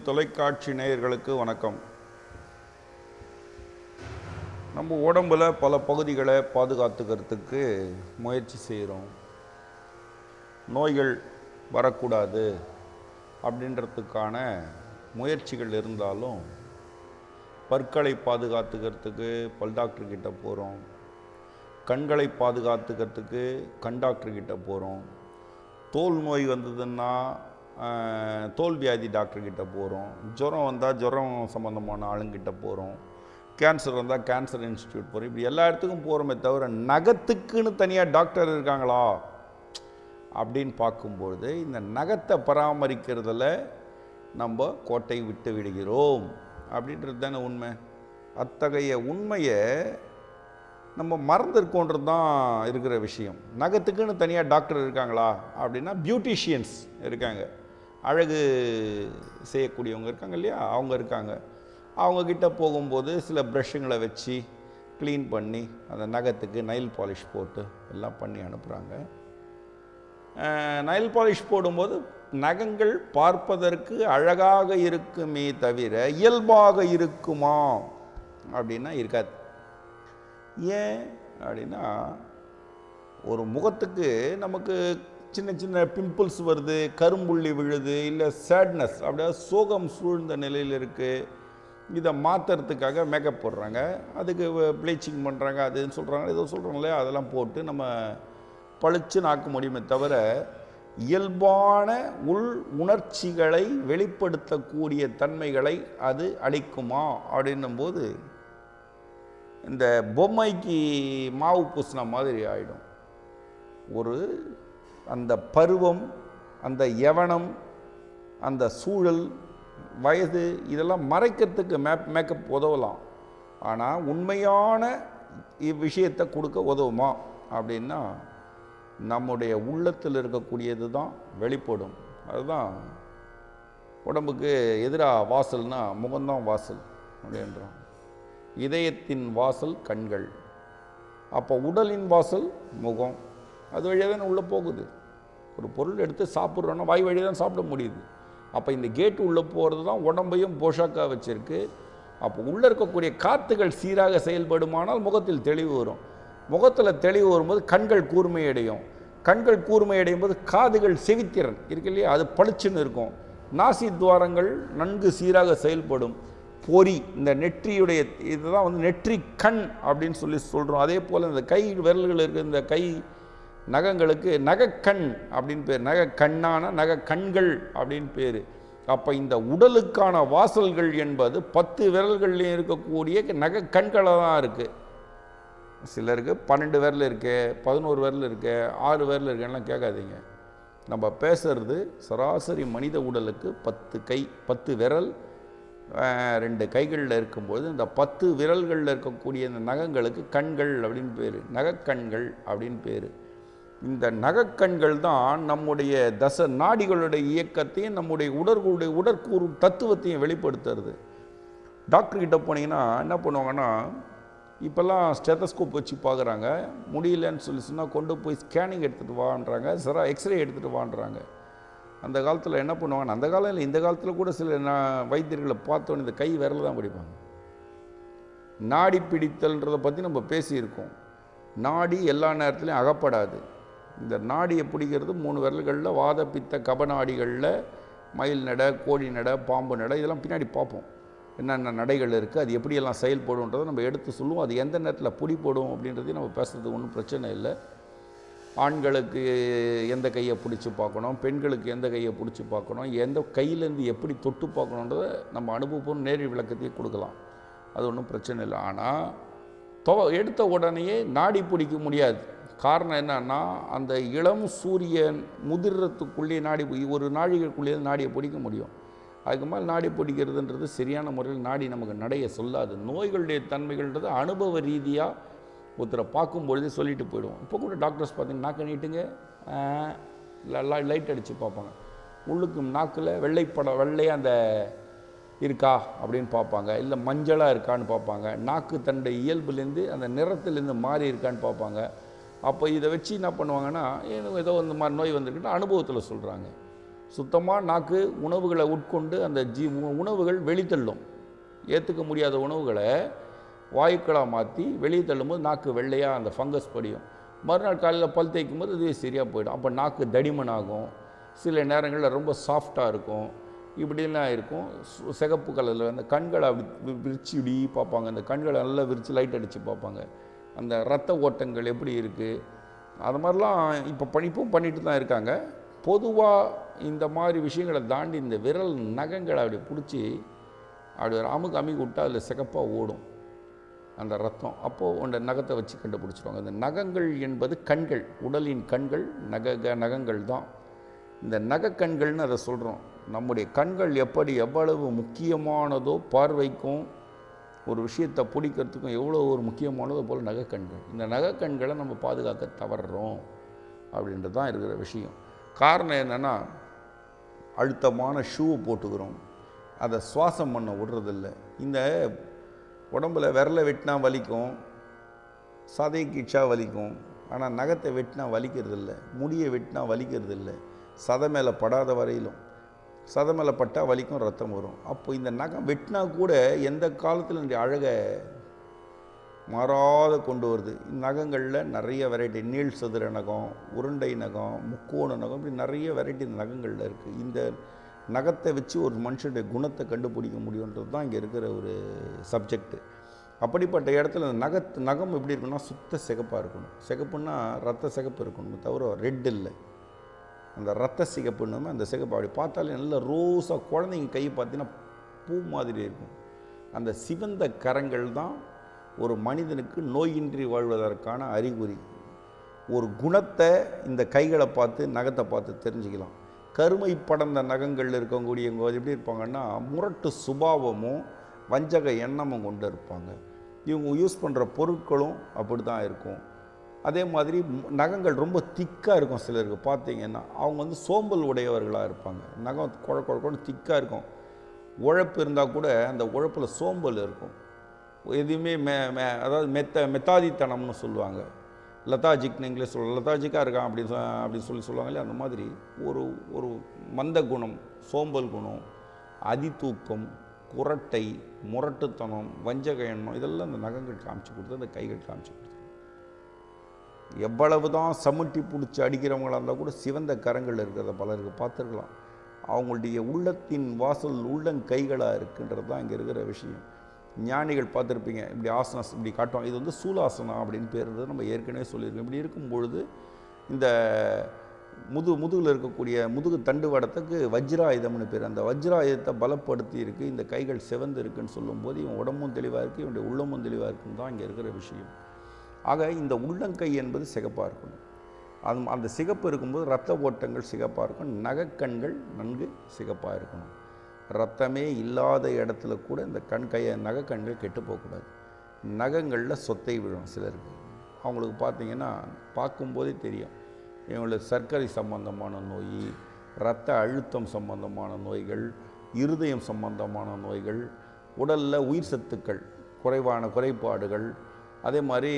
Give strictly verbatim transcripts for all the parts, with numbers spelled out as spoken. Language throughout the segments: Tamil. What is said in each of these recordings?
தொலைக்காட்சி நேயர்களுக்கு வணக்கம். நம்ம உடம்புல பல பகுதிகளை பாதுகாத்துக்கிறதுக்கு முயற்சி செய்கிறோம். நோய்கள் வரக்கூடாது அப்படின்றதுக்கான முயற்சிகள் இருந்தாலும் பற்களை பாதுகாத்துக்கிறதுக்கு பல் டாக்டர் கிட்ட போகிறோம், கண்களை பாதுகாத்துக்கிறதுக்கு கண் டாக்டர் கிட்ட போகிறோம், தோல் நோய் வந்ததுன்னா தோல் வியாதி டாக்டர்கிட்ட போகிறோம், ஜுரம் வந்தால் ஜுரம் சம்மந்தமான ஆளுங்கிட்ட போகிறோம், கேன்சர் வந்தால் கேன்சர் இன்ஸ்டியூட் போகிறோம். இப்படி எல்லா இடத்துக்கும் போகிறோமே தவிர நகத்துக்குன்னு தனியாக டாக்டர் இருக்காங்களா அப்படின்னு பார்க்கும்பொழுது இந்த நகத்தை பராமரிக்கிறதுல நம்ம கோட்டை விட்டு விடுகிறோம் அப்படின்றது தானே உண்மை. அத்தகைய உண்மையை நம்ம மறந்துருக்கோன்றது தான் இருக்கிற விஷயம். நகத்துக்குன்னு தனியாக டாக்டர் இருக்காங்களா அப்படின்னா பியூட்டிஷியன்ஸ் இருக்காங்க, அழகு செய்யக்கூடியவங்க இருக்காங்க இல்லையா, அவங்க இருக்காங்க. அவங்கக்கிட்ட போகும்போது சில ப்ரஷ்ஷுங்களை வச்சு க்ளீன் பண்ணி அந்த நகத்துக்கு நைல் பாலிஷ் போட்டு எல்லாம் பண்ணி அனுப்புகிறாங்க. நைல் பாலிஷ் போடும்போது நகங்கள் பார்ப்பதற்கு அழகாக இருக்குமே தவிர இயல்பாக இருக்குமா அப்படின்னா இருக்காது. ஏன் அப்படின்னா ஒரு முகத்துக்கு நமக்கு சின்ன சின்ன பிம்பிள்ஸ் வருது, கரும்புள்ளி விழுது, இல்லை சேட்னஸ் அப்படியே சோகம் சூழ்ந்த நிலையில் இருக்குது, இதை மாற்றுறதுக்காக மேக்கப் போடுறாங்க, அதுக்கு ப்ளீச்சிங் பண்ணுறாங்க, அதுன்னு சொல்கிறாங்க, ஏதோ சொல்கிறாங்க இல்லையா, அதெல்லாம் போட்டு நம்ம பளிச்சுன்னு ஆக்க முடியுமே தவிர இயல்பான உள் உணர்ச்சிகளை வெளிப்படுத்தக்கூடிய தன்மைகளை அது அளிக்குமா அப்படின்னும்போது இந்த பொம்மைக்கு மாவு பூசின மாதிரி ஆகிடும். ஒரு அந்த பருவம், அந்த யவனம், அந்த சூழல், வயது இதெல்லாம் மறைக்கிறதுக்கு மேப் மேக்கப் உதவலாம். ஆனால் உண்மையான இவ்விஷயத்தை கொடுக்க உதவுமா அப்படின்னா நம்முடைய உள்ளத்தில் இருக்கக்கூடியது தான் வெளிப்படும். அதுதான் உடம்புக்கு எதிராக வாசல்னா முகம்தான் வாசல் அப்படின்றோம். இதயத்தின் வாசல் கண்கள், அப்போ உடலின் வாசல் முகம். அது வழியாக தான் உள்ளே போகுது. ஒரு பொருள் எடுத்து சாப்பிட்றோன்னா வாய் வழியாக தான் சாப்பிட முடியுது. அப்போ இந்த கேட்டு உள்ளே போகிறது தான் உடம்பையும் போஷாக்காக வச்சுருக்கு. அப்போ உள்ளே இருக்கக்கூடிய காற்றுகள் சீராக செயல்படுமானால் முகத்தில் தெளிவு வரும். முகத்தில் தெளிவு வரும்போது கண்கள் கூர்மையடையும். கண்கள் கூர்மையடையும் போது காதுகள் செவித்திறன் இருக்கு இல்லையா, அது பளிச்சுன்னு இருக்கும். நாசி துவாரங்கள் நன்கு சீராக செயல்படும். பொறி, இந்த நெற்றியுடைய இதுதான் வந்து நெற்றி கண் அப்படின்னு சொல்லி சொல்கிறோம். அதே போல் இந்த கை விரல்கள் இருக்குது, இந்த கை நகங்களுக்கு நகக்கண் அப்படின்னு பேர், நகை கண்ணான நகை கண்கள் அப்படின்னு பேர். அப்போ இந்த உடலுக்கான வாசல்கள் என்பது பத்து விரல்கள்லையும் இருக்கக்கூடிய நகை கண்களாக தான் இருக்குது. சிலருக்கு பன்னெண்டு விரல் இருக்கு, பதினோரு விரல் இருக்கு, ஆறு விரல் இருக்குலாம் கேட்காதீங்க. நம்ம பேசுறது சராசரி மனித உடலுக்கு பத்து கை, பத்து விரல், ரெண்டு கைகளில் இருக்கும்போது இந்த பத்து விரல்களில் இருக்கக்கூடிய இந்த நகங்களுக்கு கண்கள் அப்படின்னு பேர், நகக்கண்கள் அப்படின்னு பேர். இந்த நகக்கண்கள் தான் நம்முடைய தச நாடிகளுடைய இயக்கத்தையும் நம்முடைய உடற்களுடைய உடற்கூறு தத்துவத்தையும் வெளிப்படுத்துறது. டாக்டர்கிட்ட போனீங்கன்னா என்ன பண்ணுவாங்கன்னா, இப்போல்லாம் ஸ்டெத்தஸ்கோப் வச்சு பார்க்குறாங்க, முடியலன்னு சொல்லி சொன்னால் கொண்டு போய் ஸ்கேனிங் எடுத்துகிட்டு வான்றாங்க, சரா எக்ஸ்ரே எடுத்துகிட்டு வான்றாங்க. அந்த காலத்தில் என்ன பண்ணுவாங்க, அந்த காலம் இல்லை இந்த காலத்தில் கூட சில நான் வைத்தியர்களை பார்த்தோன்னே இந்த கை விரல தான் பிடிப்பாங்க. நாடி பிடித்தல்ன்றதை பற்றி நம்ம பேசியிருக்கோம். நாடி எல்லா நேரத்துலையும் அகப்படாது. இந்த நாடியை பிடிக்கிறது மூணு விரல்களில், வாத பித்த கபநாடிகளில், மயில் நடை, கோழி நடை, பாம்பு நடை, இதெல்லாம் பின்னாடி பார்ப்போம் என்னென்ன நடைகள் இருக்குது, அது எப்படியெல்லாம் செயல்படுன்றதை நம்ம எடுத்து சொல்லுவோம். அது எந்த நேரத்தில் பிடி போடும் அப்படின்றதையும் நம்ம பேசுகிறதுக்கு ஒன்றும் பிரச்சனை இல்லை. ஆண்களுக்கு எந்த கையை பிடிச்சி பார்க்கணும், பெண்களுக்கு எந்த கையை பிடிச்சி பார்க்கணும், எந்த கையிலேருந்து எப்படி தொட்டு பார்க்கணுன்றதை நம்ம அனுபவம் நேரடி விளக்கத்தையும் கொடுக்கலாம். அது ஒன்றும் பிரச்சனை இல்லை. ஆனால் தொ எடுத்த உடனேயே நாடி பிடிக்க முடியாது. காரணம் என்னன்னா, அந்த இளம் சூரியன் முதிர்றதுக்குள்ளேயே நாடி ஒரு நாழிகைக்குள்ளேயே நாடியை பிடிக்க முடியும். அதுக்கு மேலே நாடி பிடிக்கிறதுன்றது சரியான முறையில் நாடி நமக்கு நடைய சொல்லாது. நோய்களுடைய தன்மைகள்ன்றது அனுபவ ரீதியாக ஒருத்தரை பார்க்கும்பொழுதே சொல்லிட்டு போயிடுவோம். இப்போ கூட டாக்டர்ஸ் பார்த்தீங்கன்னா நாக்கு நீட்டுங்க, லைட் அடித்து பார்ப்பாங்க. உள்ளுக்கு நாக்கில் வெள்ளைப்பட வெள்ளையாக அந்த இருக்கா அப்படின்னு பார்ப்பாங்க, இல்லை மஞ்சளாக இருக்கான்னு பார்ப்பாங்க, நாக்கு தண்டை இயல்புலேருந்து அந்த நிறத்துலேருந்து மாறி இருக்கான்னு பார்ப்பாங்க. அப்போ இதை வச்சு என்ன பண்ணுவாங்கன்னா, ஏதோ இந்த மாதிரி நோய் வந்திருக்குன்னா அனுபவத்தில் சொல்கிறாங்க. சுத்தமாக நாக்கு உணவுகளை உட்கொண்டு அந்த ஜீ உணவுகள் வெளித்தள்ளும். ஏற்றுக்க முடியாத உணவுகளை வாயுக்களாக மாற்றி வெளியே தள்ளும்போது நாக்கு வெள்ளையாக அந்த ஃபங்கஸ் படியும். மறுநாள் காலையில் பல் தேய்க்கும் போது அது சரியாக போயிடும். அப்போ நாக்கு தடிமனாகும், சில நேரங்களில் ரொம்ப சாஃப்டாக இருக்கும், இப்படிலாம் இருக்கும். சிகப்பு கலரில் அந்த கண்களை அப்படி விரிச்சு இப்படி பார்ப்பாங்க, அந்த கண்களை நல்லா விரித்து லைட் அடித்து பார்ப்பாங்க, அந்த இரத்த ஓட்டங்கள் எப்படி இருக்குது, அது மாதிரிலாம் இப்போ படிப்பும் பண்ணிட்டு தான் இருக்காங்க. பொதுவாக இந்த மாதிரி விஷயங்களை தாண்டி இந்த விரல் நகங்களை அப்படி பிடிச்சி அப்படி ஒரு அமுக்கு அமுக்கி விட்டால் அதில் சிகப்பாக ஓடும் அந்த ரத்தம். அப்போது அந்த நகத்தை வச்சு கண்டுபிடிச்சிருவாங்க. இந்த நகங்கள் என்பது கண்கள், உடலின் கண்கள் நக நகங்கள் தான். இந்த நகக்கண்கள்னு அதை சொல்கிறோம். நம்முடைய கண்கள் எப்படி எவ்வளவு முக்கியமானதோ பார்வைக்கும் ஒரு விஷயத்தை பிடிக்கிறதுக்கும் எவ்வளோ ஒரு முக்கியமானதோ போல் நகக்கண்கள். இந்த நகக்கண்களை நம்ம பாதுகாக்க தவறுறோம் அப்படின்றது தான் இருக்கிற விஷயம். காரணம் என்னென்னா, அழுத்தமான ஷூவை போட்டுக்கிறோம், அதை சுவாசம் பண்ண விடுறதில்லை. இந்த உடம்பில் விரலை வெட்டினா வலிக்கும், சதை கிச்சா வலிக்கும், ஆனால் நகத்தை வெட்டினா வலிக்கிறதில்ல, முடியை வெட்டினா வலிக்கிறதில்லை. சதை மேலே படாத வரையிலும், சதை மேலே பட்டால் வலிக்கும், ரத்தம் வரும். அப்போ இந்த நகம் வெட்டினா கூட எந்த காலத்தில் இந்த அழகை மாறாத கொண்டு வருது. நகங்களில் நிறைய வெரைட்டி, நீள் சதுர நகம், உருண்டை நகம், முக்கோண நகம், இப்படி நிறைய வெரைட்டி இந்த நகங்களில் இருக்குது. இந்த நகத்தை வச்சு ஒரு மனுஷனுடைய குணத்தை கண்டுபிடிக்க முடியுன்றது தான் இங்கே இருக்கிற ஒரு சப்ஜெக்டு. அப்படிப்பட்ட இடத்துல அந்த நகத்து நகம் எப்படி இருக்குன்னா சுத்த சிகப்பாக இருக்கணும். சிகப்புன்னா ரத்த சிகப்பு இருக்கணும், தவிர ரெட் இல்லை. அந்த ரத்த சிகப்புன்னு அந்த சிகப்பு அப்படி பார்த்தாலே நல்ல ரோஸாக, குழந்தைங்க கையை பார்த்தீங்கன்னா பூ மாதிரி இருக்கும். அந்த சிவந்த கரங்கள் தான் ஒரு மனிதனுக்கு நோயின்றி வாழ்வதற்கான அறிகுறி. ஒரு குணத்தை இந்த கைகளை பார்த்து நகத்தை பார்த்து தெரிஞ்சுக்கலாம். கருமை படர்ந்த நகங்கள் இருக்கக்கூடியவங்க எப்படி இருப்பாங்கன்னா முரட்டு சுபாவமும் வஞ்சக எண்ணமும் கொண்டு இருப்பாங்க. இவங்க யூஸ் பண்ணுற பொருட்களும் அப்படி தான் இருக்கும். அதே மாதிரி நகங்கள் ரொம்ப திக்காக இருக்கும். சிலருக்கு பார்த்தீங்கன்னா அவங்க வந்து சோம்பல் உடையவர்களாக இருப்பாங்க. நகம் குழ குழ குழ திக்காக இருக்கும். உழைப்பு இருந்தால் கூட அந்த உழைப்பில் சோம்பல் இருக்கும். எதுவுமே மெ மெ அதாவது மெத்த மெத்தாதித்தனம்னு சொல்லுவாங்க. லதாஜிக்னு இங்கிலீஷ் சொல்ல, லதாஜிக்காக இருக்கான் அப்படி அப்படி சொல்லி சொல்லுவாங்களே, அந்த மாதிரி ஒரு ஒரு மந்த குணம், சோம்பல் குணம், அதிதூக்கம், குரட்டை, முரட்டுத்தனம், வஞ்சக எண்ணம், இதெல்லாம் அந்த நகங்கள் காமிச்சு கொடுத்து, அந்த கைகள் காமிச்சு கொடுத்து. எவ்வளவு தான் சமுட்டி பிடிச்சி அடிக்கிறவங்களாக இருந்தால் கூட சிவந்த கரங்கள் இருக்கிறத பலருக்கு பார்த்துருக்கலாம். அவங்களுடைய உள்ளத்தின் வாசல் உள்ளங்கைகளாக இருக்குன்றது தான் இங்கே இருக்கிற விஷயம். ஞானிகள் பார்த்துருப்பீங்க, இப்படி ஆசனம் இப்படி காட்டுவோம், இது வந்து சூலாசனம் அப்படின்னு பேர் நம்ம ஏற்கனவே சொல்லியிருக்கோம். இப்படி இருக்கும்பொழுது இந்த முது முதுகில் இருக்கக்கூடிய முதுகு தண்டு வடத்துக்கு வஜ்ராயுதம்னு பேர். அந்த வஜ்ராயுதத்தை பலப்படுத்தி இருக்குது, இந்த கைகள் சிவந்து இருக்குன்னு சொல்லும்போது இவன் உடம்பும் தெளிவாக இருக்குது, இவனுடைய உள்ளமும் தெளிவாக இருக்குன்னு தான் இங்கே இருக்கிற விஷயம். ஆக இந்த உள்ளங்கை என்பது சிகப்பாக இருக்கணும். அது அந்த சிகப்பு இருக்கும்போது இரத்த ஓட்டங்கள் சிகப்பாக இருக்கும், நகக்கண்கள் நன்கு சிகப்பாக இருக்கணும். ரத்தமே இல்லாத இடத்துல கூட இந்த கண் கையை நகக்கண்கள் கெட்டு போகக்கூடாது. நகங்களில் சொத்தை விழும் சிலருக்கு. அவங்களுக்கு பார்த்தீங்கன்னா பார்க்கும்போதே தெரியும், இவங்களுக்கு சர்க்கரை சம்பந்தமான நோய், இரத்த அழுத்தம் சம்பந்தமான நோய்கள், இருதயம் சம்பந்தமான நோய்கள், உடலில் உயிர் சத்துக்கள் குறைவான குறைபாடுகள், அதே மாதிரி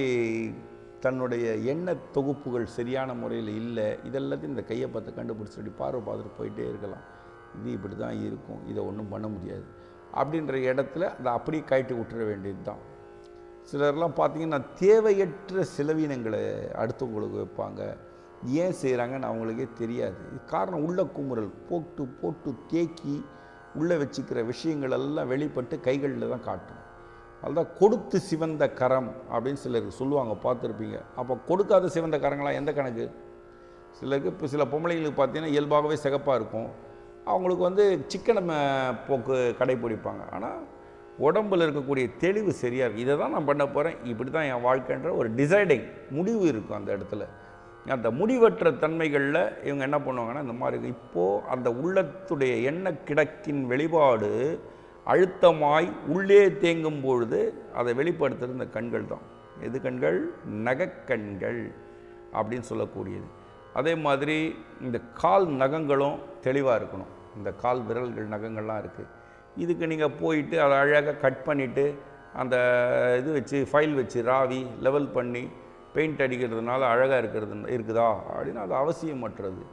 தன்னுடைய எண்ணெய் தொகுப்புகள் சரியான முறையில் இல்லை, இதெல்லாத்தையும் இந்த கையை பார்த்து கண்டுபிடிச்சிட்டு பார்வை பார்த்துட்டு போயிட்டே இருக்கலாம். இது இப்படி தான் இருக்கும், இதை ஒன்றும் பண்ண முடியாது அப்படின்ற இடத்துல அதை அப்படியே கழட்டி விட்டுற வேண்டியது தான். சிலர்லாம் பார்த்திங்கன்னா தேவையற்ற செலவினங்களை அடுத்தவங்களுக்கு வைப்பாங்க. ஏன் செய்கிறாங்கன்னு அவங்களுக்கே தெரியாது. காரணம் உள்ள குமுறல், போட்டு போட்டு தேக்கி உள்ளே வச்சுக்கிற விஷயங்கள் எல்லாம் வெளிப்பட்டு கைகளில் தான் காட்டும். அதுதான் கொடுத்து சிவந்த கரம் அப்படின்னு சிலருக்கு சொல்லுவாங்க, பார்த்துருப்பீங்க. அப்போ கொடுக்காத சிவந்த கரங்களாம் எந்த கணக்கு? சிலருக்கு இப்போ சில பொம்பளைங்களுக்கு பார்த்தீங்கன்னா இயல்பாகவே சிகப்பாக இருக்கும், அவங்களுக்கு வந்து சிக்கன போக்கு கடைப்பிடிப்பாங்க. ஆனால் உடம்பில் இருக்கக்கூடிய தெளிவு சரியாக இருக்குது. இதை தான் நான் பண்ண போகிறேன், இப்படி தான் என் வாழ்க்கைன்ற ஒரு டிசைடிங் முடிவு இருக்கும் அந்த இடத்துல. அந்த முடிவற்ற தன்மைகளில் இவங்க என்ன பண்ணுவாங்கன்னா இந்த மாதிரி இப்போது அந்த உள்ளத்துடைய எண்ணெய் கிடக்கின் வெளிப்பாடு அழுத்தமாய் உள்ளே தேங்கும் பொழுது அதை வெளிப்படுத்துகிற இந்த கண்கள் தான். எது கண்கள்? நகக்கண்கள் அப்படின்னு சொல்லக்கூடியது. அதே மாதிரி இந்த கால் நகங்களும் தெளிவாக இருக்கணும். இந்த கால் விரல்கள் நகங்கள்லாம் இருக்குது, இதுக்கு நீங்கள் போயிட்டு அதை அழகாக கட் பண்ணிவிட்டு அந்த இது வச்சு ஃபைல் வச்சு ராவி லெவல் பண்ணி பெயிண்ட் அடிக்கிறதுனால அழகாக இருக்கிறது இருக்குதா அப்படின்னா அது அவசியமற்றது.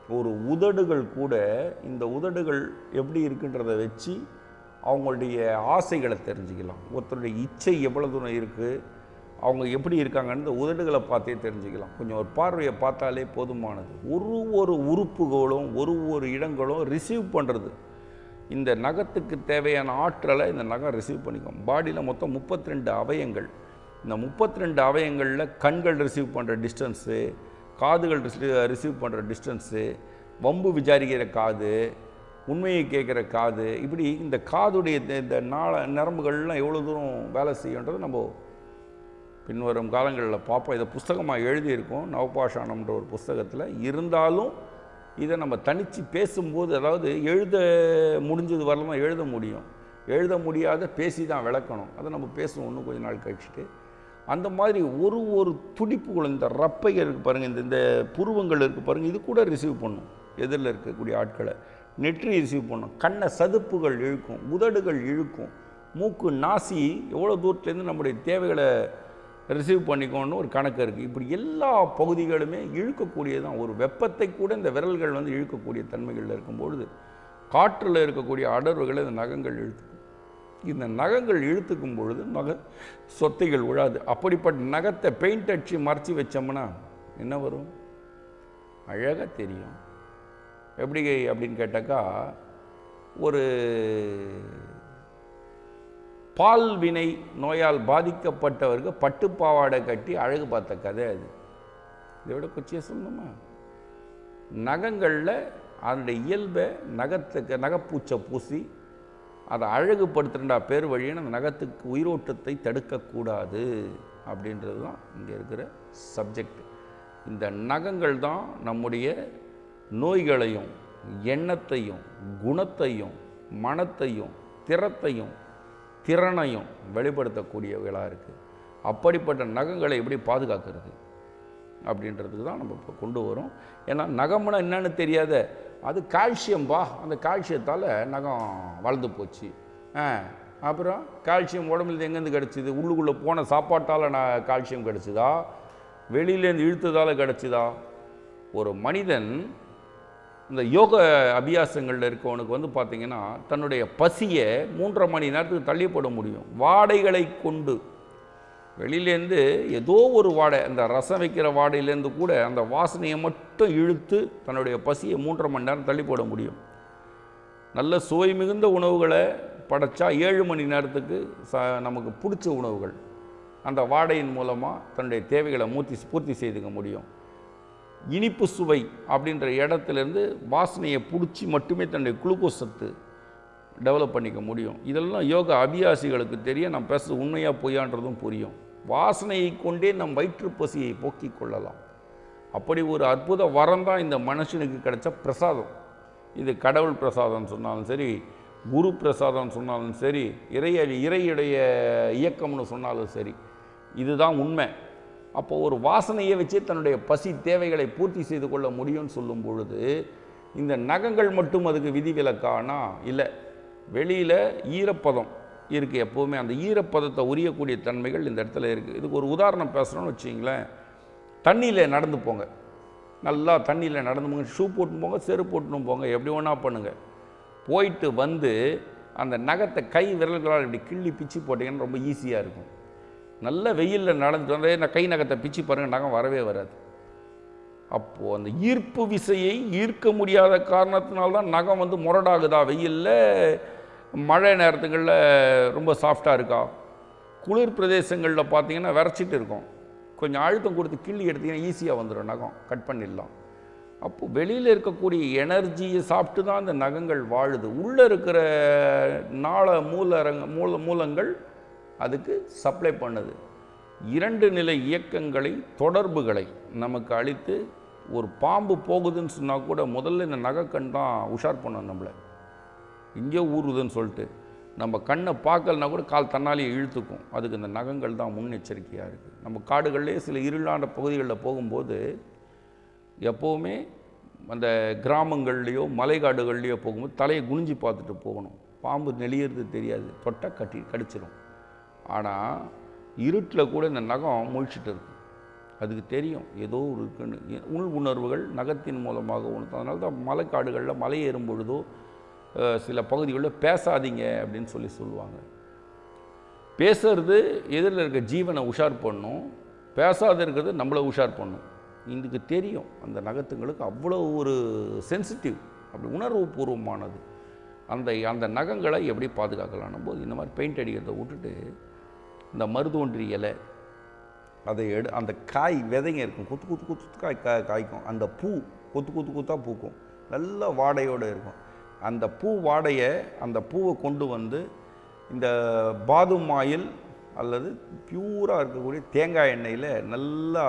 ஒரு உதடுகள் கூட இந்த உதடுகள் எப்படி இருக்குன்றதை வச்சு அவங்களுடைய ஆசைகளை தெரிஞ்சுக்கலாம். ஒருத்தருடைய இச்சை எவ்வளோ தூரம் இருக்குது, அவங்க எப்படி இருக்காங்கன்னு இந்த உதடுகளை பார்த்தே தெரிஞ்சுக்கலாம். கொஞ்சம் ஒரு பார்வையை பார்த்தாலே போதுமானது. ஒரு ஒரு உறுப்புகளும் ஒரு ஒரு இடங்களும் ரிசீவ் பண்ணுறது. இந்த நகத்துக்கு தேவையான ஆற்றலை இந்த நகம் ரிசீவ் பண்ணிக்கும். பாடியில் மொத்தம் முப்பத்தி ரெண்டு அவயங்கள். இந்த முப்பத்தி ரெண்டு அவயங்களில் கண்கள் ரிசீவ் பண்ணுற டிஸ்டன்ஸு, காதுகள் ரிசீவ் பண்ணுற டிஸ்டன்ஸு, வம்பு விசாரிக்கிற காது, உண்மையை கேட்குற காது, இப்படி இந்த காதுடைய இந்த நாள நரம்புகள்லாம் எவ்வளோ தூரம் வேலை செய்யுன்றது நம்ம பின்வரும் காலங்களில் பார்ப்போம். இதை புஸ்தகமாக எழுதியிருக்கோம் நவபாஷாணம்ன்ற ஒரு புஸ்தகத்தில். இருந்தாலும் இதை நம்ம தனித்து பேசும்போது, அதாவது எழுத முடிஞ்சது வரலாம் எழுத முடியும், எழுத முடியாத பேசி தான் விளக்கணும். அதை நம்ம பேசுவோம் இன்னும் கொஞ்ச நாள் கழிச்சுட்டு. அந்த மாதிரி ஒரு ஒரு துடிப்புகளும், இந்த ரப்பைகள் இருக்குது பாருங்கள், இந்த இந்த புருவங்கள் இருக்குது பாருங்கள், இது கூட ரிசீவ் பண்ணும். எதிரில் இருக்கக்கூடிய ஆட்களை நெற்றி ரிசீவ் பண்ணும். கண்ணை சதுப்புகள் இழுக்கும், உதடுகள் இழுக்கும், மூக்கு நாசி எவ்வளோ தூரத்துலேருந்து நம்முடைய தேவைகளை ரிசீவ் பண்ணிக்கணும்னு ஒரு கணக்கு இருக்குது. இப்படி எல்லா பகுதிகளுமே இழுக்கக்கூடியதான். ஒரு வெப்பத்தை கூட இந்த விரல்கள் வந்து இழுக்கக்கூடிய தன்மைகளில் இருக்கும்பொழுது காற்றில் இருக்கக்கூடிய அடர்வுகளை இந்த நகங்கள் இழுத்துக்கும். இந்த நகங்கள் இழுத்துக்கும் பொழுது நகை சொத்தைகள் விழாது. அப்படிப்பட்ட நகத்தை பெயிண்ட் அடித்து மறைச்சி வச்சோம்னா என்ன வரும்? அழகாக தெரியும். எப்படி அப்படின்னு கேட்டாக்கா, ஒரு பால்வினை நோயால் பாதிக்கப்பட்டவருக்கு பட்டுப்பாவாடை கட்டி அழகு பார்த்த கதை அது. இதை விட கொச்சியை சொல்லணுமா? நகங்களில் அதனுடைய இயல்பை நகத்துக்கு நகைப்பூச்சை பூசி அதை அழகுபடுத்துறா பேர் வழியான அந்த நகத்துக்கு உயிரோட்டத்தை தடுக்கக்கூடாது அப்படின்றது தான் இங்கே இருக்கிற சப்ஜெக்ட். இந்த நகங்கள் தான் நம்முடைய நோய்களையும் எண்ணத்தையும் குணத்தையும் மனத்தையும் திறத்தையும் திறனையும் வெளிப்படுத்தக்கூடியவர்களாக இருக்குது. அப்படிப்பட்ட நகங்களை எப்படி பாதுகாக்கிறது அப்படின்றதுக்கு தான் நம்ம இப்போ கொண்டு வரோம். ஏன்னா நகம்னா என்னன்னு தெரியாத, அது கால்சியம்பா, அந்த கால்சியத்தால் நகம் வளர்ந்து போச்சு. ஆ அப்புறம் கால்சியம் உடம்புல எங்கேருந்து கிடச்சிது? உள்ளுக்குள்ளே போன சாப்பாட்டால் நான் கால்சியம் கிடச்சிதா, வெளியிலேருந்து இழுத்ததால் கிடச்சிதா? ஒரு மனிதன் இந்த யோக அபியாசங்களில் இருக்கவனுக்கு வந்து பார்த்திங்கன்னா தன்னுடைய பசியை மூன்றரை மணி நேரத்துக்கு தள்ளிப்பட முடியும். வாடைகளை கொண்டு வெளியிலேருந்து ஏதோ ஒரு வாடை, அந்த ரசம் வைக்கிற வாடையிலேருந்து கூட அந்த வாசனையை மட்டும் இழுத்து தன்னுடைய பசியை மூன்றரை மணி நேரம் தள்ளி போட முடியும். நல்ல சுவை மிகுந்த உணவுகளை படைச்சா ஏழு மணி நேரத்துக்கு ச நமக்கு பிடிச்ச உணவுகள் அந்த வாடையின் மூலமாக தன்னுடைய தேவைகளை மூர்த்தி பூர்த்தி செய்துக்க முடியும். இனிப்பு சுவை அப்படின்ற இடத்துலேருந்து வாசனையை பிடிச்சி மட்டுமே தன்னுடைய குளுக்கோஸ் சத்து டெவலப் பண்ணிக்க முடியும். இதெல்லாம் யோகா அபியாசிகளுக்கு தெரிய நான் பேசுறது உண்மையாக பொய்யான்றதும் புரியும். வாசனையை கொண்டே நம் வயிற்று பசியை போக்கிக் கொள்ளலாம். அப்படி ஒரு அற்புத வரம் தான் இந்த மனுஷனுக்கு கிடைச்ச பிரசாதம். இது கடவுள் பிரசாதம் சொன்னாலும் சரி, குரு பிரசாதம் சொன்னாலும் சரி, இறைய இறையுடைய இயக்கம்னு சொன்னாலும் சரி, இதுதான் உண்மை. அப்போ ஒரு வாசனையை வச்சு தன்னுடைய பசி தேவைகளை பூர்த்தி செய்து கொள்ள முடியும்னு சொல்லும் பொழுது இந்த நகங்கள் மட்டும் அதுக்கு விதிவிலக்கானா இல்லை. வெளியில் ஈரப்பதம் இருக்குது எப்போவுமே, அந்த ஈரப்பதத்தை உரியக்கூடிய தன்மைகள் இந்த இடத்துல இருக்குது. இதுக்கு ஒரு உதாரணம் பேசுகிறோன்னு வச்சிங்களேன். தண்ணியில் நடந்து போங்க, நல்லா தண்ணியில் நடந்து போங்க, ஷூ போட்டுன்னு போங்க, செருப்பு போட்டுன்னு போங்க, எப்படி ஒன்றா பண்ணுங்கள். போயிட்டு வந்து அந்த நகத்தை கை விரல்களால் இப்படி கிள்ளி பிச்சு போட்டிங்கன்னா ரொம்ப ஈஸியாக இருக்கும். நல்ல வெயிலில் நடந்துட்டு வந்தே நான் கை நகத்தை பிச்சு பாருங்கள், நகம் வரவே வராது. அப்போது அந்த ஈர்ப்பு விசையை ஈர்க்க முடியாத காரணத்தினால்தான் நகம் வந்து முரடாகுதா? வெயிலில் மழை நேரத்துகளில் ரொம்ப சாஃப்டாக இருக்கா? குளிர் பிரதேசங்களில் பார்த்தீங்கன்னா விரைச்சிட்டு இருக்கும். கொஞ்சம் அழுத்தம் கொடுத்து கிள்ளி எடுத்திங்கன்னா ஈஸியாக வந்துடும், நகம் கட் பண்ணிடலாம். அப்போது வெளியில் இருக்கக்கூடிய எனர்ஜியை சாப்பிட்டு தான் அந்த நகங்கள் வாழுது. உள்ளே இருக்கிற நாள மூலரங்க மூல மூலங்கள் அதுக்கு சப்ளை பண்ணுது. இரண்டு நிலை இயக்கங்களை தொடர்புகளை நமக்கு அளித்து ஒரு பாம்பு போகுதுன்னு சொன்னால் கூட முதல்ல இந்த நகைக்கண் தான் உஷார் பண்ணணும் நம்மளை. இங்கே ஊறுதுன்னு சொல்லிட்டு நம்ம கண்ணை பார்க்கலனா கூட கால் தன்னாலேயே இழுத்துக்கும். அதுக்கு இந்த நகங்கள் தான் முன்னெச்சரிக்கையாக இருக்குது. நம்ம காடுகள்லேயே சில இருளான பகுதிகளில் போகும்போது எப்போவுமே அந்த கிராமங்கள்லேயோ மலைக்காடுகள்லேயோ போகும்போது தலையை குனிஞ்சு பார்த்துட்டு போகணும். பாம்பு நெளியறது தெரியாது, தொட்டால் கட்டி கடிச்சிடும். ஆனால் இருட்டில் கூட இந்த நகம் முழிச்சிட்டு இருக்கும். அதுக்கு தெரியும் ஏதோ ஒரு இருக்குன்னு. உள் உணர்வுகள் நகத்தின் மூலமாக உணர்த்தும். அதனால தான் மலைக்காடுகளில் மலை ஏறும் பொழுதோ சில பகுதிகளில் பேசாதீங்க அப்படின்னு சொல்லி சொல்லுவாங்க. பேசுறது எதிரில் இருக்க ஜீவனை உஷார் பண்ணும், பேசாத இருக்கிறது நம்மளை உஷார் பண்ணும். இதுக்கு தெரியும். அந்த நகத்துங்களுக்கு அவ்வளோ ஒரு சென்சிட்டிவ், அப்படி உணர்வு பூர்வமானது. அந்த அந்த நகங்களை எப்படி பாதுகாக்கலான்னும் போது இந்த மாதிரி பெயிண்ட் அடிக்கிறத விட்டுட்டு இந்த மருதோன்றி இலை அதை எடு, அந்த காய் விதைங்க இருக்கும், குத்து குத்து குத்து காய் காய் காய்க்கும். அந்த பூ கொத்து கொத்து குத்தாக பூக்கும், நல்ல வாடையோடு இருக்கும். அந்த பூ வாடையை, அந்த பூவை கொண்டு வந்து இந்த பாதும் ஆயில் அல்லது பியூராக இருக்கக்கூடிய தேங்காய் எண்ணெயில் நல்லா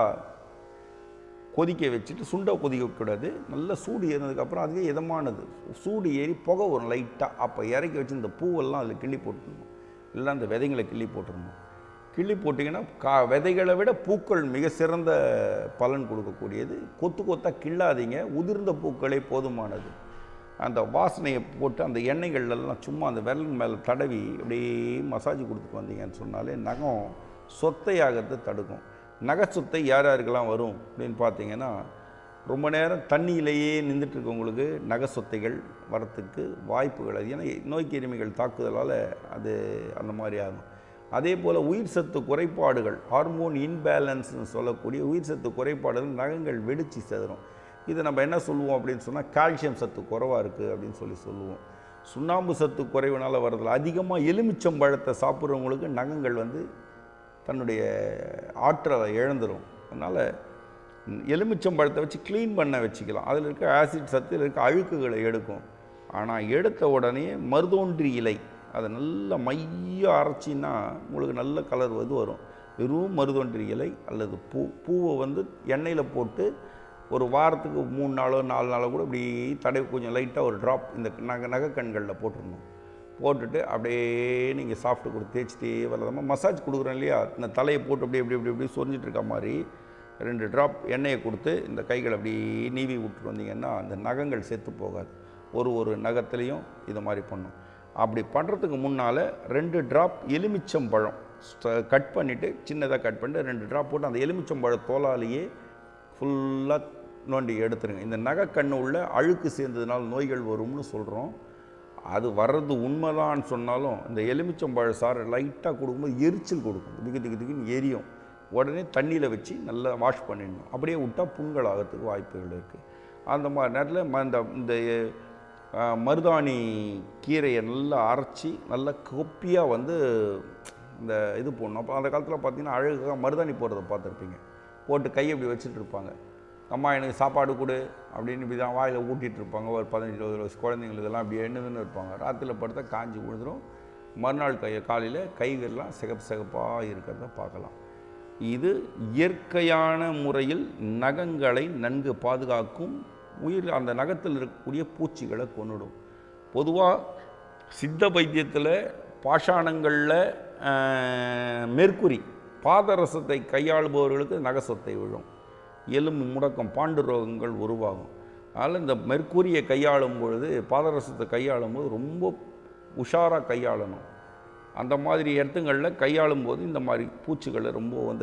கொதிக்க வச்சுட்டு, சுண்டை கொதிக்க வைக்கக்கூடாது, நல்லா சூடு ஏறினதுக்கப்புறம் அதுவே இதமானது சூடு ஏறி புகை வரும் லைட்டாக. அப்போ இறக்கி வச்சு இந்த பூவெல்லாம் அதில் கிள்ளி போட்டுடணும், இல்லை அந்த விதைங்களை கிள்ளி போட்டுடணும். கிள்ளி போட்டிங்கன்னா கா விதைகளை விட பூக்கள் மிக சிறந்த பலன் கொடுக்கக்கூடியது. கொத்து கொத்தாக கிள்ளாதீங்க, உதிர்ந்த பூக்களே போதுமானது. அந்த வாசனையை போட்டு அந்த எண்ணெய்கள்லாம் சும்மா அந்த விரல் மேலே தடவி அப்படியே மசாஜ் கொடுத்துட்டு வந்தீங்கன்னு சொன்னாலே நகம் சொத்தையாகிறது தடுக்கும். நகை சொத்தை யார் யாருக்கெல்லாம் வரும் அப்படின்னு பார்த்தீங்கன்னா, ரொம்ப நேரம் தண்ணியிலேயே நின்றுட்டுருக்கவங்களுக்கு நகை சொத்தைகள் வரத்துக்கு வாய்ப்புகள் அது. ஏன்னா நோய் கிருமிகள் தாக்குதலால் அது அந்த மாதிரி ஆகும். அதே போல் உயிர் சத்து குறைபாடுகள், ஹார்மோன் இன்பேலன்ஸ்னு சொல்லக்கூடிய உயிர் சத்து குறைபாடுகள் நகங்கள் வெடித்து செதறும். இதை நம்ம என்ன சொல்லுவோம் அப்படின்னு சொன்னால், கால்சியம் சத்து குறைவாக இருக்குது அப்படின்னு சொல்லி சொல்லுவோம். சுண்ணாம்பு சத்து குறைவுனால் வரதில்லை. அதிகமாக எலுமிச்சம்பழத்தை சாப்பிட்றவங்களுக்கு நகங்கள் வந்து தன்னுடைய ஆற்றலை இழந்துடும். அதனால் எலுமிச்சம்பழத்தை வச்சு க்ளீன் பண்ண வச்சுக்கலாம். அதில் இருக்க ஆசிட் சத்து இருக்க அழுக்குகளை எடுக்கும். ஆனால் எடுத்த உடனே மருதோன்றி இலை அதை நல்லா மைய அரைச்சின்னா உங்களுக்கு நல்ல கலர் வந்து வரும். வெறும் மருதோன்றி இலை அல்லது பூ பூவை வந்து எண்ணெயில் போட்டு ஒரு வாரத்துக்கு மூணு நாளோ நாலு நாளோ கூட இப்படி தடவை கொஞ்சம் லைட்டாக ஒரு ட்ராப் இந்த நகை நகைக்கண்களில் போட்டுடணும். போட்டுட்டு அப்படியே நீங்கள் சாஃப்ட்டு கொடுத்து தேய்ச்சிட்டே வரலாமா. மசாஜ் கொடுக்குறோம் இல்லையா, இந்த தலையை போட்டு அப்படியே இப்படி இப்படி இப்படி சொரிஞ்சிட்டு இருக்க மாதிரி ரெண்டு ட்ராப் எண்ணெயை கொடுத்து இந்த கைகளை அப்படி நீவி விட்டுட்டு வந்தீங்கன்னா அந்த நகங்கள் செத்து போகாது. ஒரு ஒரு நகத்துலேயும் இது மாதிரி பண்ணும். அப்படி பண்ணுறதுக்கு முன்னால் ரெண்டு ட்ராப் எலுமிச்சம்பழம் கட் பண்ணிவிட்டு, சின்னதாக கட் பண்ணிட்டு ரெண்டு ட்ராப் போட்டு அந்த எலுமிச்சம்பழ தோலாலேயே ஃபுல்லாக நோண்டி எடுத்துருங்க. இந்த நகைக்கண்ணு உள்ள அழுக்கு சேர்ந்ததுனால நோய்கள் வரும்னு சொல்கிறோம். அது வர்றது உண்மைதான்னு சொன்னாலும் இந்த எலுமிச்சம்பழ சாறை லைட்டாக கொடுக்கும்போது எரிச்சல் கொடுக்கும், திக்கு திக்கு திக்குன்னு எரியும். உடனே தண்ணியில் வச்சு நல்லா வாஷ் பண்ணிடணும். அப்படியே விட்டால் புண்கள் ஆகிறதுக்கு வாய்ப்புகள் இருக்குது. அந்த மாதிரி நேரத்தில் இந்த இந்த மருதாணி கீரையை நல்லா அரைச்சி நல்லா கொப்பியாக வந்து இந்த இது போடணும். அப்போ அந்த காலத்தில் பார்த்திங்கன்னா அழகாக மருதாணி போடுறத பார்த்துருப்பீங்க. போட்டு கையை இப்படி வச்சுட்டு இருப்பாங்க. அம்மா எனக்கு சாப்பாடு கொடு அப்படின்னு இப்படி தான் வாயில் ஊட்டிகிட்டு இருப்பாங்க. ஒரு பதினஞ்சு இருபது வயசு குழந்தைங்களுக்கெல்லாம் அப்படி எண்ணுதுன்னு இருப்பாங்க. ராத்திரியில் படுத்தா காஞ்சி விழுந்துடும். மறுநாள் கையை காலையில் கைகள்லாம் சிகப்பு சிகப்பாக இருக்கிறத பார்க்கலாம். இது இயற்கையான முறையில் நகங்களை நன்கு பாதுகாக்கும். உயிர் அந்த நகத்தில் இருக்கக்கூடிய பூச்சிகளை கொன்னுடும். பொதுவாக சித்த வைத்தியத்தில் பாஷாணங்களில் மெர்க்குரி பாதரசத்தை கையாளுபவர்களுக்கு நகசொத்தை விழும், எலும்பு முடக்கம், பாண்டு ரோகங்கள் உருவாகும். அதனால் இந்த மெர்க்குரியை கையாளும் பொழுது, பாதரசத்தை கையாளும் போது ரொம்ப உஷாராக கையாளணும். அந்த மாதிரி இடத்துங்களில் கையாளும் போது இந்த மாதிரி பூச்சிகளை ரொம்ப அந்த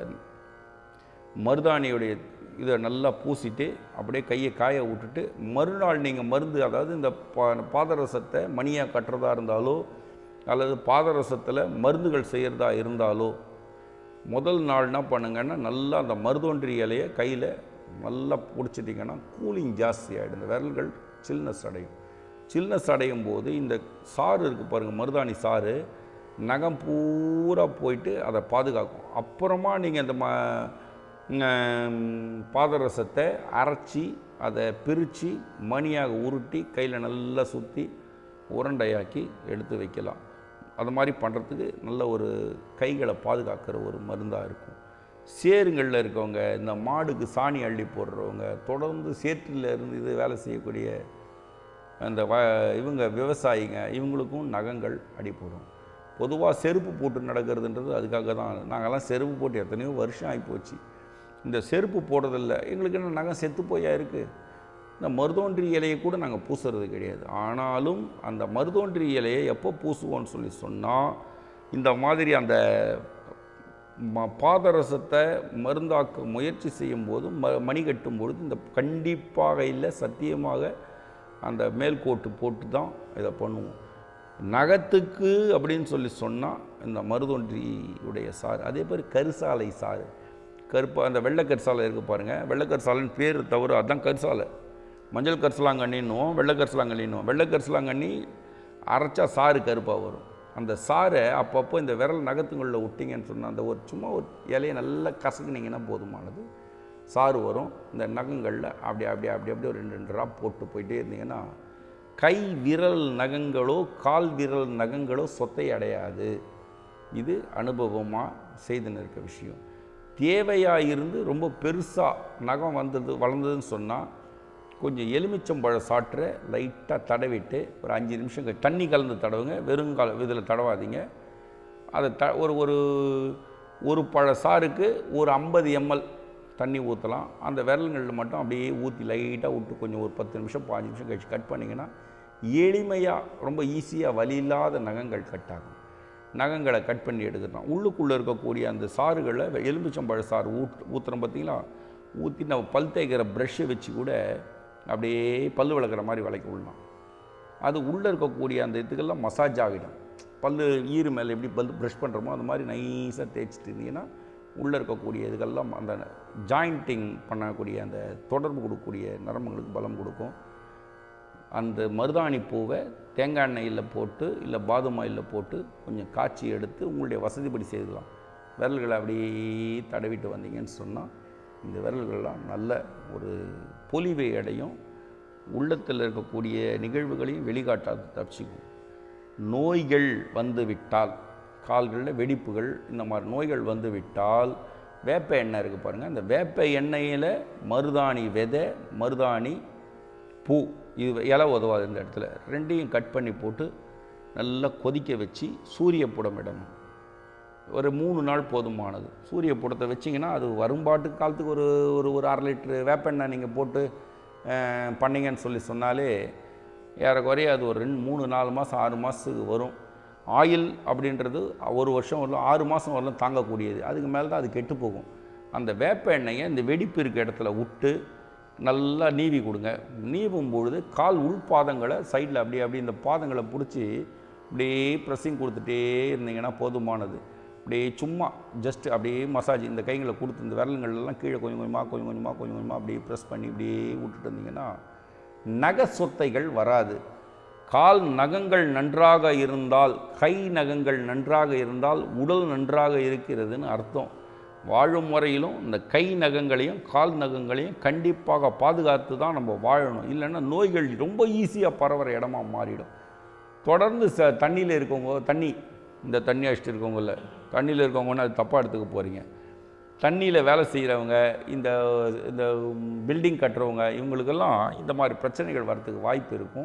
மருதாணியுடைய இதை நல்லா பூசிட்டு அப்படியே கையை காய விட்டுட்டு மறுநாள் நீங்கள் மருந்து, அதாவது இந்த பா பாதரசத்தை மணியாக கட்டுறதா இருந்தாலோ அல்லது பாதரசத்தில் மருந்துகள் செய்கிறதா இருந்தாலோ முதல் நாள் என்ன பண்ணுங்கன்னா, நல்லா அந்த மருதோன்றி இலையை கையில் நல்லா பிடிச்சிட்டிங்கன்னா கூலிங் ஜாஸ்தி ஆகிடும். இந்த விரல்கள் சில்னஸ் அடையும். சில்னஸ் அடையும் போது இந்த சாறு இருக்குது பாருங்கள், மருதாணி சாறு நகம் பூரா போயிட்டு அதை பாதுகாக்கும். அப்புறமா நீங்கள் இந்த ம பாதரசத்தை அரைச்சி அதை பிரித்து மணியாக உருட்டி கையில் நல்லா சுற்றி உருண்டையாக்கி எடுத்து வைக்கலாம். அது மாதிரி பண்ணுறதுக்கு நல்ல ஒரு கைகளை பாதுகாக்கிற ஒரு மருந்தாக இருக்கும். சேருங்களில் இருக்கவங்க, இந்த மாடுக்கு சாணி அள்ளி போடுறவங்க, தொடர்ந்து சேற்றில் இருந்து இது வேலை செய்யக்கூடிய அந்த வ இவங்க விவசாயிங்க, இவங்களுக்கும் நகங்கள் அடிப்படும். பொதுவாக செருப்பு போட்டு நடக்கிறதுன்றது அதுக்காக தான். நாங்கள்லாம் செருப்பு போட்டு எத்தனையோ வருஷம் ஆகிப்போச்சு. இந்த செருப்பு போடுறதில்ல. எங்களுக்கு என்ன நகம் செத்து போயா இருக்குது. இந்த மருதோன்றி இலையை கூட நாங்கள் பூசுறது கிடையாது. ஆனாலும் அந்த மருதோன்றி இலையை எப்போ பூசுவோன்னு சொல்லி சொன்னால், இந்த மாதிரி அந்த ம பாதரசத்தை மருந்தாக்க முயற்சி செய்யும்போது ம மணி கட்டும் பொழுது இந்த கண்டிப்பாக இல்லை, சத்தியமாக அந்த மேல்கோட்டு போட்டு தான் இதை பண்ணுவோம். நகத்துக்கு அப்படின்னு சொல்லி சொன்னால் இந்த மருதொன்றியுடைய சாறு. அதே மாதிரி கரிசாலை சாறு, கருப்பா அந்த வெள்ளை கரிசாலை இருக்குது பாருங்கள், வெள்ளை கரிசாலைன்னு பேர் தவிர அதுதான் கரிசாலை. மஞ்சள் கரிசலாங்கண்ணின்னுவோம், வெள்ளை கரிசலாங்கண்ணின்னுவோம். வெள்ளை கரிசலாங்கண்ணி அரைச்சா சாறு கருப்பாக வரும். அந்த சாரை அப்பப்போ இந்த விரல் நகத்துங்களில் விட்டிங்கன்னு சொன்னால் அந்த ஒரு சும்மா ஒரு இலையை நல்லா கசக்குனிங்கன்னா போதுமானது, சாறு வரும். இந்த நகங்களில் அப்படி அப்படி அப்படி அப்படி ஒரு ரெண்டு ரெண்டு ட்ராப் போட்டு போயிட்டே இருந்தீங்கன்னா கை விரல் நகங்களோ கால் விரல் நகங்களோ சொத்தை அடையாது. இது அனுபவமாக செய்துன்னு இருக்க விஷயம். தேவையாக இருந்து ரொம்ப பெருசாக நகம் வந்தது வளர்ந்ததுன்னு சொன்னால் கொஞ்சம் எலுமிச்சம்பழ சாற்றை லைட்டாக தடவிட்டு ஒரு அஞ்சு நிமிஷம் தண்ணி கலந்து தடவுங்க, வெறுங்கால இதில் தடவாதீங்க. அதை த ஒரு ஒரு ஒரு பழ சாருக்கு ஒரு ஐம்பது எம்எல் தண்ணி ஊற்றலாம். அந்த விரல்களில் மட்டும் அப்படியே ஊற்றி லைட்டாக விட்டு கொஞ்சம் ஒரு பத்து நிமிஷம் பாஞ்சு நிமிஷம் கழிச்சு கட் பண்ணிங்கன்னா எளிமையாக ரொம்ப ஈஸியாக வலி இல்லாத நகங்கள் கட் ஆகும். நகங்களை கட் பண்ணி எடுத்துக்கலாம். உள்ளுக்குள்ளே இருக்கக்கூடிய அந்த சாறுகளை எலுமிச்சம்பழ சாறு ஊட் ஊற்றுறோம் பார்த்தீங்களா, ஊற்றி நம்ம பல் தேய்க்கிற ப்ரஷ்ஷை வச்சு கூட அப்படியே பல் விளக்குற மாதிரி விளக்கி விடலாம். அது உள்ளே இருக்கக்கூடிய அந்த இதுக்கெல்லாம் மசாஜ் ஆகிடும். பல் ஈறு மேலே எப்படி பல் ப்ரஷ் பண்ணுறோமோ அந்த மாதிரி நைஸாக தேய்ச்சிட்டு இருந்தீங்கன்னா உள்ளே இருக்கக்கூடிய இதுக்கெல்லாம் அந்த ஜாயிண்டிங் பண்ணக்கூடிய அந்த தொடர்பு கொடுக்கக்கூடிய நரம்புகளுக்கு பலம் கொடுக்கும். அந்த மருதாணி பூவை தேங்காய் எண்ணெயில் போட்டு இல்லை பாதாம் ஆயிலில் போட்டு கொஞ்சம் காய்ச்சி எடுத்து உங்களுடைய வசதிப்படி செய்துக்கலாம். விரல்களை அப்படியே தடவிட்டு வந்தீங்கன்னு சொன்னால் இந்த விரல்கள்லாம் நல்ல ஒரு பொலிவை அடையும். உள்ளத்தில் இருக்கக்கூடிய நிகழ்வுகளையும் வெளிக்காட்டாது தப்பிச்சிக்கும். நோய்கள் வந்து விட்டால், கால்களில் வெடிப்புகள் இந்த மாதிரி நோய்கள் வந்து விட்டால் வேப்ப எண்ணெய் இருக்குது பாருங்கள், அந்த வேப்ப எண்ணெயில் மருதாணி விதை மருதாணி பூ இது இலை உதவாது இந்த இடத்துல ரெண்டையும் கட் பண்ணி போட்டு நல்லா கொதிக்க வச்சு சூரிய புடம் இடணும். ஒரு மூணு நாள் போதுமானது. சூரிய புடத்தை வச்சிங்கன்னா அது வரும்பாட்டு காலத்துக்கு ஒரு ஒரு ஒரு அரை லிட்ரு வேப்பெண்ணெய் நீங்கள் போட்டு பண்ணிங்கன்னு சொல்லி சொன்னாலே ஏறக்குறைய அது ஒரு ரெண்டு மூணு நாலு மாதம் ஆறு மாதத்துக்கு வரும். ஆயில் அப்படின்றது ஒரு வருஷம் வரலாம், ஆறு மாதம் வரலாம் தாங்கக்கூடியது. அதுக்கு மேலே தான் அது கெட்டு போகும். அந்த வேப்ப எண்ணெயை இந்த வெடிப்பு இருக்க இடத்துல விட்டு நல்லா நீவி கொடுங்க. நீவும் பொழுது கால் உள்பாதங்களை சைடில் அப்படியே அப்படி இந்த பாதங்களை பிடிச்சி அப்படியே ப்ரெஸ்ஸிங் கொடுத்துட்டே இருந்தீங்கன்னா போதுமானது. அப்படியே சும்மா ஜஸ்ட் அப்படியே மசாஜ் இந்த கைகளை கொடுத்து இந்த விரலுங்கள்லாம் கீழே கொஞ்சம் கொஞ்சமாக கொஞ்சம் கொஞ்சமாக கொஞ்சம் கொஞ்சமாக அப்படியே ப்ரெஸ் பண்ணி இப்படியே விட்டுட்டு இருந்தீங்கன்னா நக சொத்தைகள் வராது. கால் நகங்கள் நன்றாக இருந்தால், கை நகங்கள் நன்றாக இருந்தால் உடல் நன்றாக இருக்கிறதுன்னு அர்த்தம். வாழும் முறையிலும் இந்த கை நகங்களையும் கால் நகங்களையும் கண்டிப்பாக பாதுகாத்து தான் நம்ம வாழணும். இல்லைன்னா நோய்கள் ரொம்ப ஈஸியாக பரவுற இடமா மாறிடும். தொடர்ந்து ச தண்ணியில் இருக்கவங்க, தண்ணி இந்த தண்ணி அடிச்சுட்டு இருக்கவங்கள தண்ணியில் இருக்கவங்கன்னா அது தப்பாக எடுத்துக்க போகிறீங்க. தண்ணியில் வேலை செய்கிறவங்க, இந்த இந்த பில்டிங் கட்டுறவங்க, இவங்களுக்கெல்லாம் இந்த மாதிரி பிரச்சனைகள் வரத்துக்கு வாய்ப்பு இருக்கும்.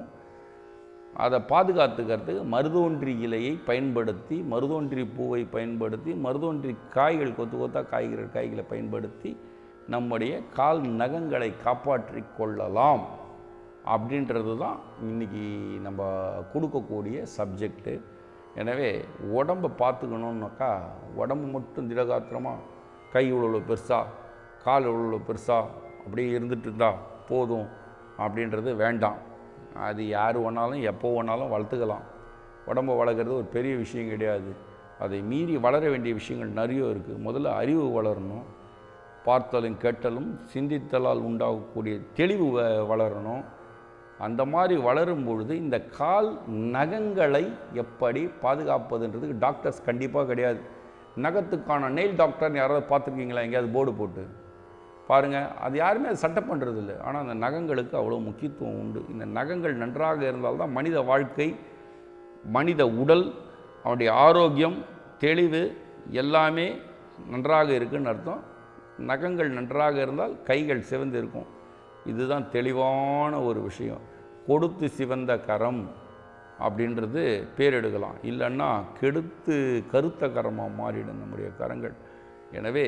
அதை பாதுகாத்துக்கிறதுக்கு மருதோன்றி இலையை பயன்படுத்தி, மருதோன்றி பூவை பயன்படுத்தி, மருதோன்றி காய்கள் கொத்து கொத்தா காய்கிற காய்களை பயன்படுத்தி நம்முடைய கால் நகங்களை காப்பாற்றி கொள்ளலாம். அப்படின்றது தான் இன்றைக்கி நம்ம கொடுக்கக்கூடிய சப்ஜெக்டு. எனவே உடம்பை பார்த்துக்கணுன்னாக்கா உடம்பு மட்டும் திடகாத்திரமாக கை இவ்வளோ பெருசாக கால் இவ்வளோ பெருசாக அப்படியே இருந்துட்டு இருந்தால் போதும் அப்படின்றது வேண்டாம். அது யார் வேணாலும் எப்போ வேணாலும் வளர்த்துக்கலாம். உடம்பை வளர்க்குறது ஒரு பெரிய விஷயம் கிடையாது. அதை மீறி வளர வேண்டிய விஷயங்கள் நிறைய இருக்குது. முதல்ல அறிவு வளரணும். பார்த்தலும் கேட்டலும் சிந்தித்தலால் உண்டாகக்கூடிய தெளிவு வளரணும். அந்த மாதிரி வளரும் பொழுது இந்த கால் நகங்களை எப்படி பாதுகாப்பதுன்றதுக்கு டாக்டர்ஸ் கண்டிப்பாக கிடையாது. நகத்துக்கான நெயில் டாக்டர்னு யாராவது பார்த்துருக்கீங்களா? எங்கேயாவது போர்டு போட்டு பாருங்கள். அது யாருமே அது சட்டை பண்ணுறது இல்லை. ஆனால் அந்த நகங்களுக்கு அவ்வளோ முக்கியத்துவம் உண்டு. இந்த நகங்கள் நன்றாக இருந்தால்தான் மனித வாழ்க்கை, மனித உடல், அவனுடைய ஆரோக்கியம், தெளிவு எல்லாமே நன்றாக இருக்குன்னு அர்த்தம். நகங்கள் நன்றாக இருந்தால் கைகள் சிவந்து இருக்கும். இதுதான் தெளிவான ஒரு விஷயம். கொடுத்து சிவந்த கரம் அப்படின்றது பேர் எடுக்கலாம். இல்லைன்னா கெடுத்து கருத்த கரமாக மாறிடும் நம்முடைய கரங்கள். எனவே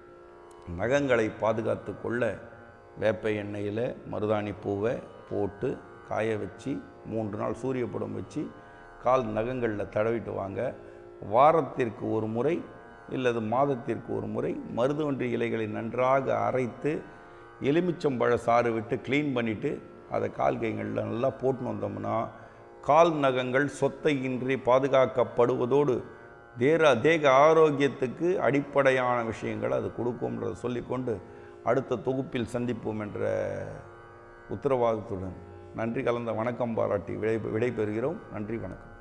நகங்களை பாதுகாத்து கொள்ள வேப்ப எண்ணெயில் மருதாணி பூவை போட்டு காய வச்சு மூன்று நாள் சூரிய படம் வச்சு கால் நகங்களில் தடவிட்டு வாங்க. வாரத்திற்கு ஒரு முறை இல்லது மாதத்திற்கு ஒரு முறை மருதொன்றி இலைகளை நன்றாக அரைத்து எலுமிச்சம்பழ சாறு விட்டு க்ளீன் பண்ணிவிட்டு அதை கால் கைகளில் நல்லா போட்டுன்னு வந்தோம்னா கால் நகங்கள் சொத்தையின்றி பாதுகாக்கப்படுவதோடு தேர தேக ஆரோக்கியத்துக்கு அடிப்படையான விஷயங்கள் அது கொடுக்கும்ன்றதை சொல்லிக்கொண்டு அடுத்த தொகுப்பில் சந்திப்போம் என்ற உத்தரவாதத்துடன் நன்றி கலந்த வணக்கம் பாராட்டி விடை விடைபெறுகிறோம். நன்றி, வணக்கம்.